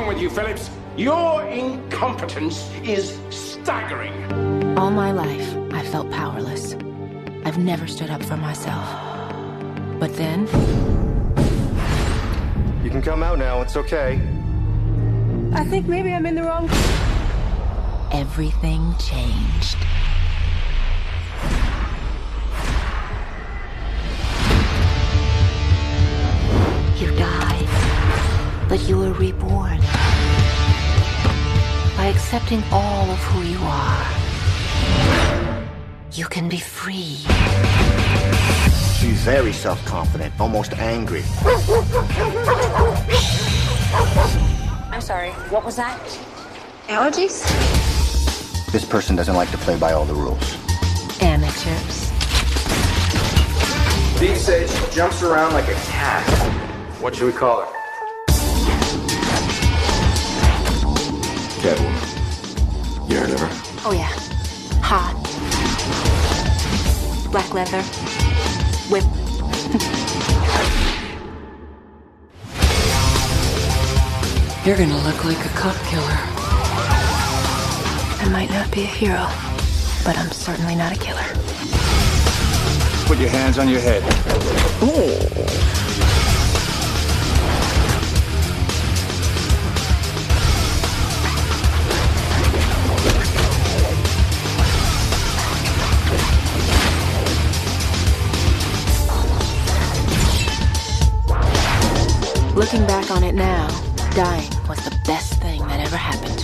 with you, Phillips? Your incompetence is staggering. All my life, I felt powerless. I've never stood up for myself. But then... You can come out now, it's okay. I think maybe I'm in the wrong... Everything changed. You died, but you were reborn. By accepting all of who you are, you can be free. She's very self-confident, almost angry. I'm sorry, what was that? Allergies? This person doesn't like to play by all the rules. Amateurs. Steve says she jumps around like a cat. What should we call her? Catwoman. You heard of her? Oh yeah. Hot. Black leather. Whip. You're gonna look like a cop killer. I might not be a hero, but I'm certainly not a killer. Put your hands on your head. Looking back on it now, dying was the best thing that ever happened